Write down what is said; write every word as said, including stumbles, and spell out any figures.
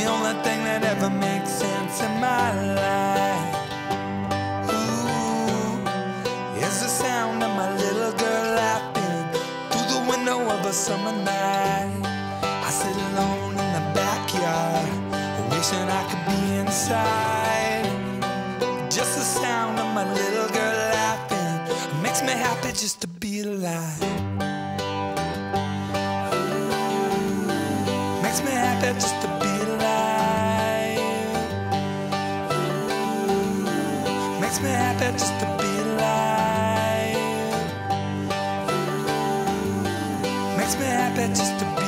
the only thing that ever makes sense in my life. Ooh, is the sound of my little girl laughing through the window of a summer night. I sit alone in the backyard, wishing I could be inside. Just the sound of my little girl laughing makes me happy just to be alive. Makes me happy just to be alive. Makes me happy just to be alive. Makes me happy just to be alive.